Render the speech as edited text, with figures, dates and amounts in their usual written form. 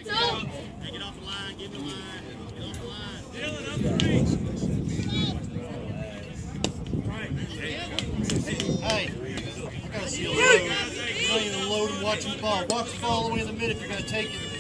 Take it off the line, give him the line. Get off the line. Dylan, up the reach. Hey, I gotta see a load. You're not even loading, watching the ball. Watch the ball all the way in the mid if you're gonna take it.